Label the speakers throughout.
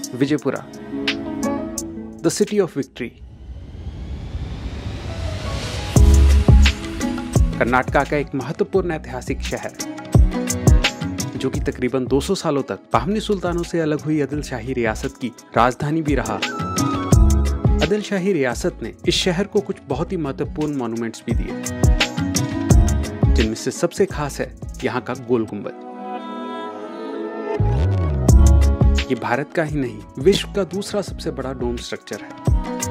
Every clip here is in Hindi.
Speaker 1: Vijayapura, the city of victory. Karnataka का एक महत्वपूर्ण ऐतिहासिक शहर जो कि तकरीबन 200 सालों तक बाहमनी सुल्तानों से अलग हुई आदिल शाही रियासत की राजधानी भी रहा। आदिल शाही रियासत ने इस शहर को कुछ बहुत ही महत्वपूर्ण मॉन्यूमेंट्स भी दिए, जिनमें से सबसे खास है यहाँ का गोल गुंबद। ये भारत का ही नहीं, विश्व का दूसरा सबसे बड़ा डोम स्ट्रक्चर है।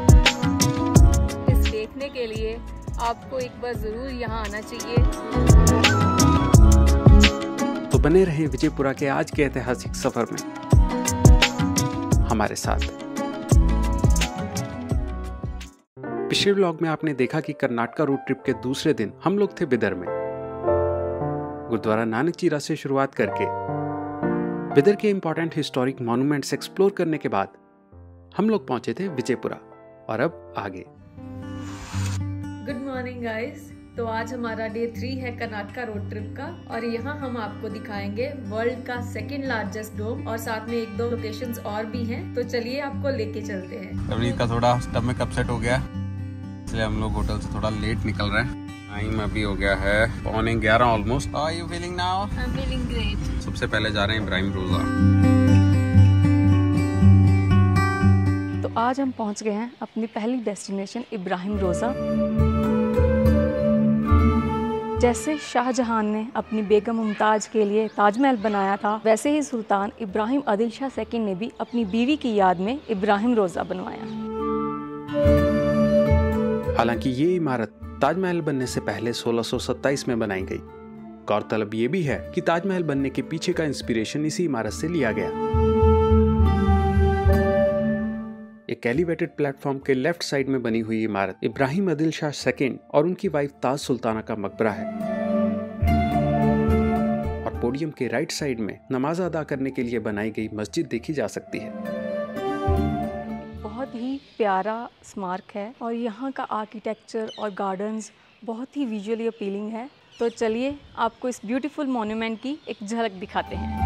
Speaker 2: इस देखने के लिए आपको एक बार जरूर यहाँ आना चाहिए।
Speaker 1: तो बने रहे विजयपुरा के आज के ऐतिहासिक सफर में हमारे साथ। पिछले व्लॉग में आपने देखा कि कर्नाटका रोड ट्रिप के दूसरे दिन हम लोग थे बिदर में। गुरुद्वारा नानक चीरा से शुरुआत करके बिदर के इंपॉर्टेंट हिस्टोरिक मॉन्यूमेंट्स एक्सप्लोर करने के बाद हम लोग पहुंचे थे विजयपुरा। और अब आगे।
Speaker 2: Good morning guys. तो आज हमारा डे 3 है कर्नाटका रोड ट्रिप का, और यहाँ हम आपको दिखाएंगे वर्ल्ड का सेकंड लार्जेस्ट डोम, और साथ में 1-2 लोकेशंस और भी हैं। तो चलिए आपको लेके चलते हैं।
Speaker 3: रवनीत का थोड़ा स्टमक अपसेट हो गया, इसलिए हम लोग होटल से थोड़ा लेट निकल रहे हैं। टाइम अभी हो गया है 11:15 almost. How are you feeling now?
Speaker 2: I am feeling great.
Speaker 3: सबसे पहले जा रहे हैं इब्राहिम रोजा।
Speaker 2: तो आज हम पहुंच गए हैं अपनी पहली डेस्टिनेशन इब्राहिम रोजा। जैसे शाहजहां ने अपनी बेगम मुमताज के लिए ताजमहल बनाया था, वैसे ही सुल्तान इब्राहिम आदिल शाह सेकंड ने भी अपनी बीवी की याद में इब्राहिम रोजा बनवाया।
Speaker 1: हालांकि ये इमारत ताजमहल बनने से पहले 1627 में बनाई गई। गौरतलब ये भी है कि ताजमहल बनने के पीछे का इंस्पिरेशन इसी इमारत से लिया गया। एक एलिवेटेड प्लेटफॉर्म के लेफ्ट साइड में बनी हुई इमारत इब्राहिम आदिल शाह सेकंड और उनकी वाइफ ताज सुल्ताना का मकबरा है। और पोडियम के राइट साइड में नमाज अदा करने के लिए बनाई गई मस्जिद देखी जा सकती है।
Speaker 2: बहुत ही प्यारा स्मारक है, और यहाँ का आर्किटेक्चर और गार्डन्स बहुत ही विजुअली अपीलिंग है। तो चलिए आपको इस ब्यूटीफुल मॉन्यूमेंट की एक झलक दिखाते हैं।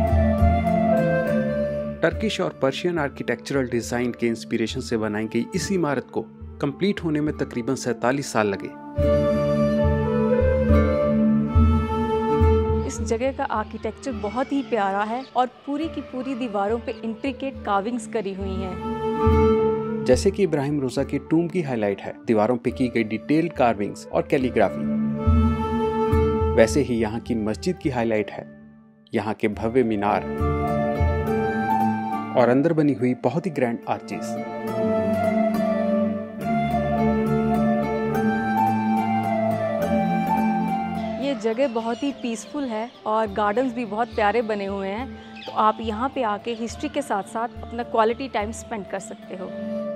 Speaker 1: टर्किश और पर्शियन आर्किटेक्चरल डिजाइन के इंस्पिरेशन से बनाई गई इस इमारत को कंप्लीट होने में तकरीबन 47 साल लगे।
Speaker 2: इस जगह का आर्किटेक्चर बहुत ही प्यारा है, और पूरी की पूरी दीवारों पे इंट्रिकेट कार्विंग्स करी हुई हैं।
Speaker 1: जैसे कि इब्राहिम रोजा की टूम की हाईलाइट है दीवारों पे की गई डिटेल्ड कार्विंग्स और कैलीग्राफी, वैसे ही यहाँ की मस्जिद की हाईलाइट है यहाँ के भव्य मीनार और अंदर बनी हुई बहुत ही ग्रैंड आर्चेस।
Speaker 2: ये जगह बहुत ही पीसफुल है, और गार्डन्स भी बहुत प्यारे बने हुए हैं। तो आप यहाँ पे आके हिस्ट्री के साथ साथ अपना क्वालिटी टाइम स्पेंड कर सकते हो।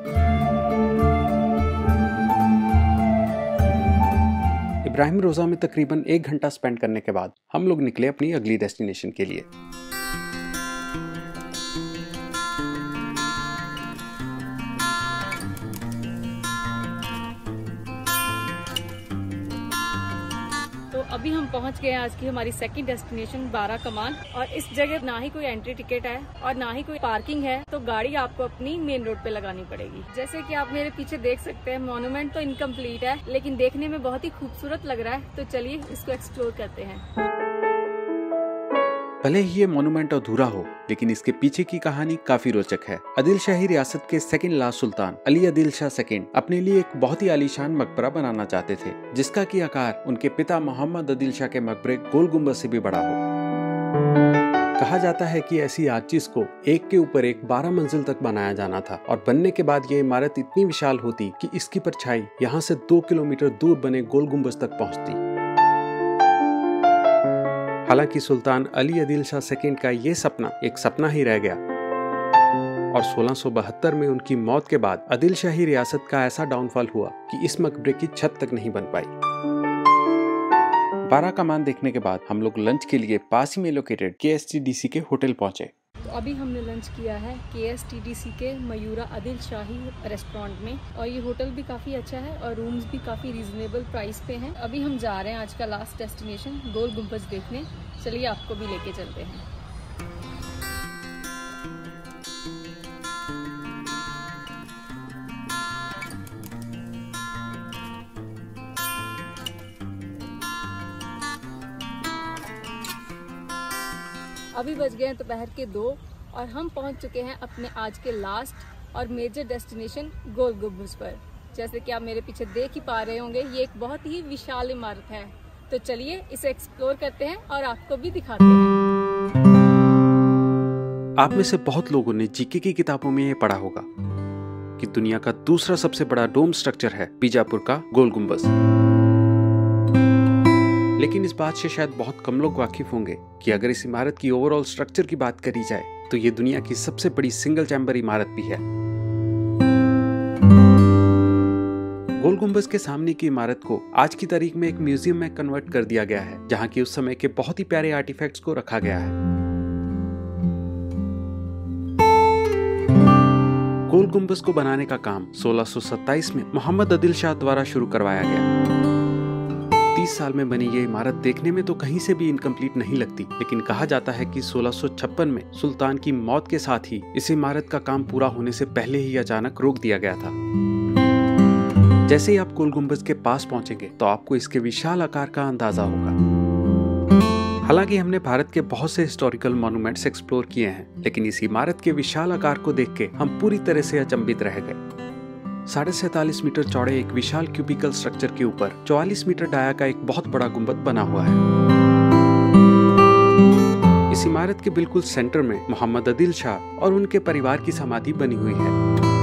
Speaker 1: इब्राहिम रोजा में तकरीबन 1 घंटा स्पेंड करने के बाद हम लोग निकले अपनी अगली डेस्टिनेशन के लिए।
Speaker 2: अभी हम पहुंच गए हैं आज की हमारी सेकंड डेस्टिनेशन बारा कमान, और इस जगह ना ही कोई एंट्री टिकट है और ना ही कोई पार्किंग है। तो गाड़ी आपको अपनी मेन रोड पे लगानी पड़ेगी। जैसे कि आप मेरे पीछे देख सकते हैं, मॉन्यूमेंट तो इनकम्प्लीट है, लेकिन देखने में बहुत ही खूबसूरत लग रहा है। तो चलिए इसको एक्सप्लोर करते हैं।
Speaker 1: भले ही ये मॉन्यूमेंट अधूरा हो, लेकिन इसके पीछे की कहानी काफी रोचक है। आदिल शाही रियासत के सेकंड लास्ट सुल्तान अली आदिल शाह सेकंड अपने लिए एक बहुत ही आलीशान मकबरा बनाना चाहते थे, जिसका की आकार उनके पिता मोहम्मद आदिल शाह के मकबरे गोल गुंबद से भी बड़ा हो। कहा जाता है कि ऐसी आर्चिस को एक के ऊपर एक 12 मंजिल तक बनाया जाना था, और बनने के बाद ये इमारत इतनी विशाल होती कि इसकी परछाई यहाँ से 2 किलोमीटर दूर बने गोल गुंबद तक पहुँचती। हालांकि सुल्तान अली आदिल शाह सेकंड का ये सपना एक सपना ही रह गया, और 1672 में उनकी मौत के बाद आदिल शाही रियासत का ऐसा डाउनफॉल हुआ कि इस मकबरे की छत तक नहीं बन पाई। बारा कमान देखने के बाद हम लोग लंच के लिए पास ही में लोकेटेड KSTDC के होटल पहुंचे।
Speaker 2: तो अभी हमने लंच किया है KSTDC के मयूरा आदिल शाही रेस्टोरेंट में, और ये होटल भी काफ़ी अच्छा है और रूम्स भी काफ़ी रीजनेबल प्राइस पे हैं। अभी हम जा रहे हैं आज का लास्ट डेस्टिनेशन गोल गुंबद देखने। चलिए आपको भी लेके चलते हैं। अभी बज गए हैं दोपहर के 2 और हम पहुंच चुके हैं अपने आज के लास्ट और मेजर डेस्टिनेशन गोल गुम्बज पर। जैसे कि आप मेरे पीछे देख ही पा रहे होंगे, ये एक बहुत ही विशाल इमारत है। तो चलिए इसे एक्सप्लोर करते हैं और आपको भी दिखाते हैं।
Speaker 1: आप में से बहुत लोगों ने जीके की किताबों में ये पढ़ा होगा कि दुनिया का दूसरा सबसे बड़ा डोम स्ट्रक्चर है बीजापुर का गोल गुम्बज। लेकिन इस बात से शायद बहुत कम लोग वाकिफ होंगे कि अगर इस इमारत की ओवरऑल स्ट्रक्चर की बात करी जाए तो ये दुनिया की सबसे बड़ी सिंगल चैम्बर इमारत भी है। गोल गुम्बज के सामने की इमारत को आज की तारीख में एक म्यूजियम में कन्वर्ट कर दिया गया है, जहां की उस समय के बहुत ही प्यारे आर्टिफैक्ट्स को रखा गया है। गोल गुम्बज को बनाने का काम 1627 में मोहम्मद आदिल शाह द्वारा शुरू करवाया गया। 30 साल में बनी ये इमारत देखने में तो कहीं से भी इनकम्प्लीट नहीं लगती, लेकिन कहा जाता है कि 1656 में सुल्तान की मौत के साथ ही इस इमारत का काम पूरा होने से पहले ही अचानक रोक दिया गया था। जैसे ही आप गोल गुम्बज के पास पहुंचेंगे तो आपको इसके विशाल आकार का अंदाजा होगा। हालांकि हमने भारत के बहुत से हिस्टोरिकल मॉन्यूमेंट्स एक्सप्लोर किए हैं, लेकिन इस इमारत के विशाल आकार को देख के हम पूरी तरह से अचंभित रह गए। 47.5 मीटर चौड़े एक विशाल क्यूबिकल स्ट्रक्चर के ऊपर 44 मीटर डाया का एक बहुत बड़ा गुंबद बना हुआ है। इस इमारत के बिल्कुल सेंटर में मोहम्मद आदिल शाह और उनके परिवार की समाधि बनी हुई है।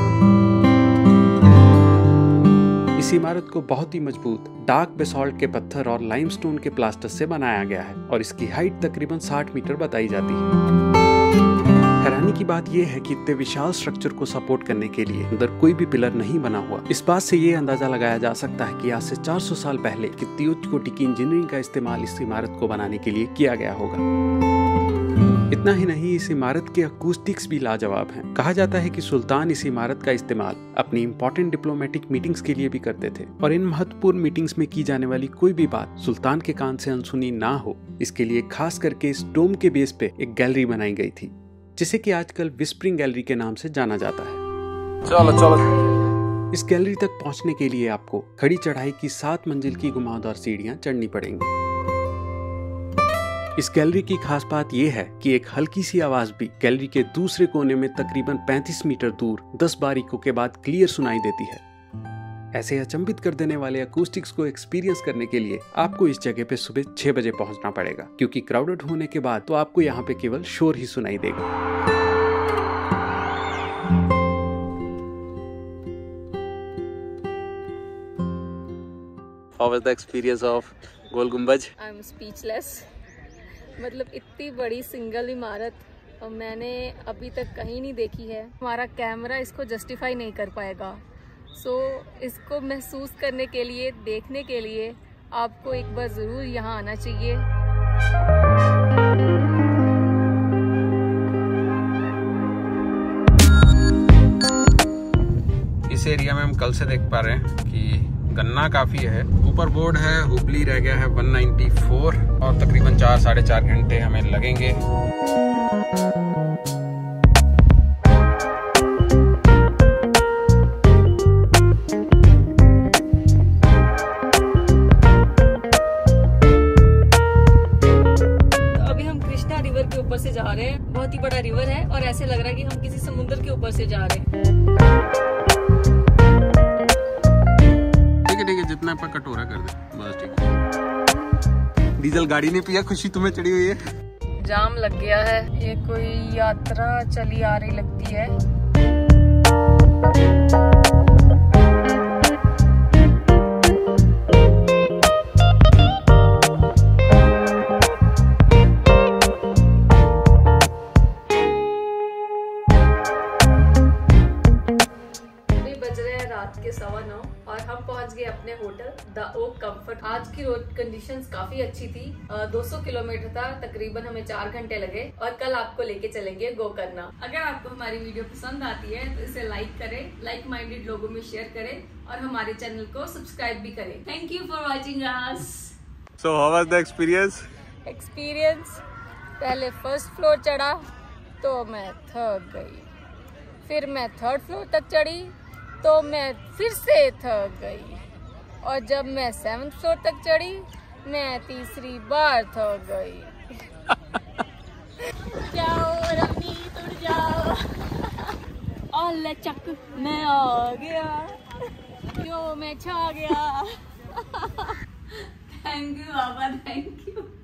Speaker 1: इस इमारत को बहुत ही मजबूत डार्क बेसॉल्ट के पत्थर और लाइमस्टोन के प्लास्टर से बनाया गया है और इसकी हाइट तकरीबन 60 मीटर बताई जाती है। हैरानी की बात यह है कि इतने विशाल स्ट्रक्चर को सपोर्ट करने के लिए अंदर कोई भी पिलर नहीं बना हुआ। इस बात से ये अंदाजा लगाया जा सकता है कि आज से 400 साल पहले कितनी उच्च कोटि की इंजीनियरिंग का इस्तेमाल इस इमारत को बनाने के लिए किया गया होगा। इतना ही नहीं, इस इमारत के अकूस्टिक्स भी लाजवाब हैं। कहा जाता है कि सुल्तान इस इमारत का इस्तेमाल अपनी इंपॉर्टेंट डिप्लोमेटिक मीटिंग्स के लिए भी करते थे और इन महत्वपूर्ण मीटिंग्स में की जाने वाली कोई भी बात सुल्तान के कान से अनसुनी ना हो, इसके लिए खास करके इस डोम के बेस पे एक गैलरी बनाई गई थी, जिसे कि आजकल विस्परिंग गैलरी के नाम से जाना जाता है। चलो। इस गैलरी तक पहुंचने के लिए आपको खड़ी चढ़ाई की 7 मंजिल की घुमावदार सीढ़ियां चढ़नी पड़ेंगी। इस गैलरी की खास बात यह है कि एक हल्की सी आवाज भी गैलरी के दूसरे कोने में तकरीबन 35 मीटर दूर 10 बारीकों के बाद क्लियर सुनाई देती है। ऐसे अचंभित कर देने वाले अकूस्टिक्स को एक्सपीरियंस करने के लिए आपको इस जगह पे सुबह 6 बजे पहुंचना पड़ेगा, क्योंकि क्राउडेड होने के बाद तो आपको यहाँ पे केवल शोर ही सुनाई देगा। How was the experience of गोल गुम्बज?
Speaker 2: I am speechless। मतलब इतनी बड़ी सिंगल इमारत मैंने अभी तक कहीं नहीं देखी है। हमारा कैमरा इसको जस्टिफाई नहीं कर पाएगा। सो इसको महसूस करने के लिए, देखने के लिए आपको एक बार ज़रूर यहाँ आना चाहिए।
Speaker 3: इस एरिया में हम कल से देख पा रहे हैं कि गन्ना काफी है। ऊपर बोर्ड है हुबली रह गया है 194 और तकरीबन 4-4.5 घंटे हमें लगेंगे।
Speaker 2: अभी हम कृष्णा रिवर के ऊपर से जा रहे हैं। बहुत ही बड़ा रिवर है और ऐसे लग रहा है कि हम किसी समुद्र के ऊपर से जा रहे हैं।
Speaker 3: जितना पर कटोरा कर दे बस, ठीक। डीजल गाड़ी ने पिया, खुशी तुम्हें चढ़ी हुई है।
Speaker 2: जाम लग गया है। ये कोई यात्रा चली आ रही लगती है। रात के 9:15 और हम पहुंच गए अपने होटल द ओक कंफर्ट। आज की रोड कंडीशंस काफी अच्छी थी। 200 किलोमीटर था, तकरीबन हमें 4 घंटे लगे और कल आपको लेके चलेंगे गोकर्णा। अगर आपको हमारी वीडियो पसंद आती है तो इसे लाइक करें, लाइक माइंडेड लोगों में शेयर करें और हमारे चैनल को सब्सक्राइब भी करें। Thank you for watching us.
Speaker 3: So how was the experience?
Speaker 2: पहले फर्स्ट फ्लोर चढ़ा तो मैं थक गई, फिर मैं 3rd फ्लोर तक चढ़ी तो मैं फिर से थक गई, और जब मैं 7th फ्लोर तक चढ़ी मैं तीसरी बार थक गई। है चक, मैं आ गया, क्यों मैं छा गया। थैंक यू बाबा, थैंक यू।